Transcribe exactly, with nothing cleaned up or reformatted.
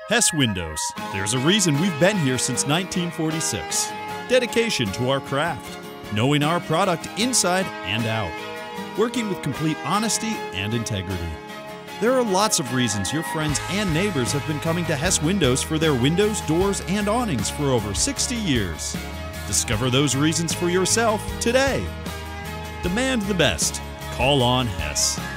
Hess Windows. There's a reason we've been here since nineteen forty-six. Dedication to our craft. Knowing our product inside and out. Working with complete honesty and integrity. There are lots of reasons your friends and neighbors have been coming to Hess Windows for their windows, doors, and awnings for over sixty years. Discover those reasons for yourself today. Demand the best. Call on Hess.